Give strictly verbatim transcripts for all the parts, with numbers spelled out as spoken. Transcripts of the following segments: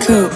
Crew.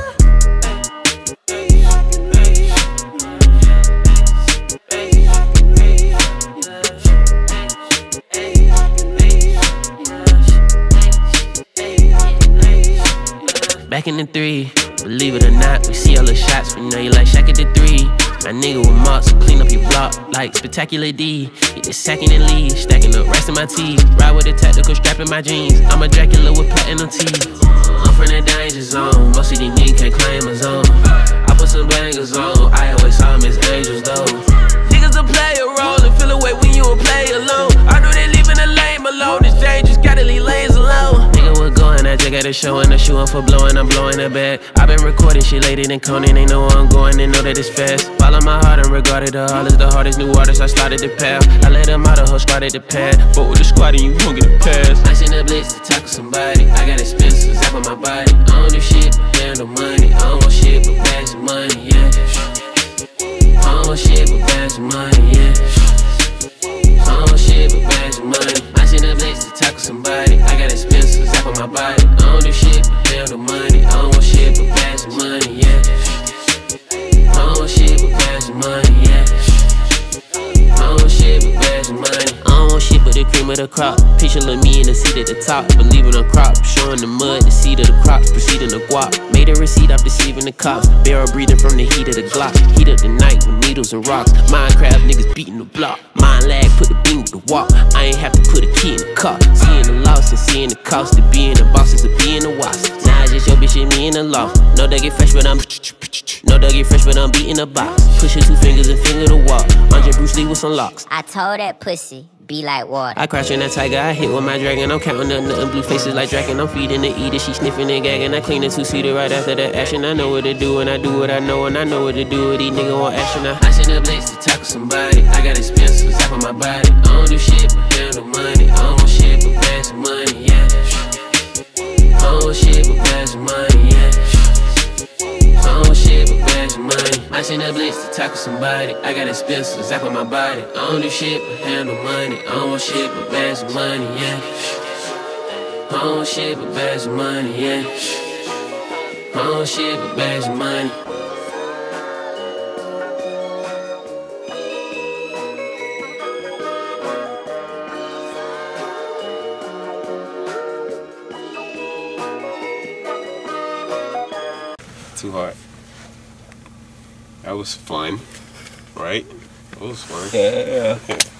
Back in the three, believe it or not, we see all the shots. We know you like Shaq at the three. My nigga with marks, clean up your block like Spectacular D. Get the second and lead, stacking up rest of my teeth. Ride with a tactical strap in my jeans. I'm a Dracula with platinum teeth. I'm from the danger zone, most of these niggas can't claim a zone. I put some bangers on, I always saw them as angels though. Niggas will play a role and feel away when you will play alone. I know they leaving the lame alone, this dangerous, gotta leave lanes alone. Nigga, we're going, I just got a show and a shoe for blowing, I'm blowing the bag. I been recording shit later than Conan, they know where I'm going, they know that it's fast. Follow my heart and regarded the hall as the hardest new artist, I started the path. I let them out of her, started the pad. But with the squad and you won't get a pass. I seen the blitz to tackle somebody, I got expensive, zap on my body. I don't do shit but handle money, I don't want shit but bags of money, yeah. I don't want shit but bags of money, yeah. I don't want shit but bags of money. I seen the blitz to tackle somebody, I got expensive, zap on my body. I don't do shit but handle money, I don't want shit but bags of money, yeah. I don't want shit but bags of money, yeah. I don't want shit but bags of money. I don't want shit but the cream of the crop. Picture of me in the seat at the top, believing on crop. Showing the mud, the seed of the crops, proceeding the guap. Made a receipt, I'm deceiving the cops. Barrel breathing from the heat of the Glock. Heat up the night with needles and rocks. Minecraft niggas beating the block. Mind lag, put the beam with the walk. I ain't have to put a key in the car. Seeing the loss and seeing the cost of being the boss is to being the wasp. Now it's just your bitch and me in the loft. No that get fresh but I'm No that get fresh but I'm beating the box. Pushing two fingers and finger to walk. Andre Bruce Lee with some locks. I told that pussy, be like water. I crash in that tiger, I hit with my dragon. I'm counting up nothing, blue faces like Draken. I'm feeding the eater, she sniffing and gagging. I clean the two-seater right after that action. I know what to do and I do what I know and I know what to do with these niggas on action. I seen the blitz to tackle somebody, I got expensive, zap on my body. I don't do shit but handle money, I don't want shit but bags of money, yeah. I don't want shit but bags of money, yeah. I don't want shit but bags of money. I seen the blitz to tackle somebody, I got expensive, zap on my body. I don't do shit but handle money, I don't want shit but bags of money, yeah. I don't want shit but bags of money, yeah. I don't want shit but bags of money. Too hard. That was fun, right? That was fun. Yeah, yeah.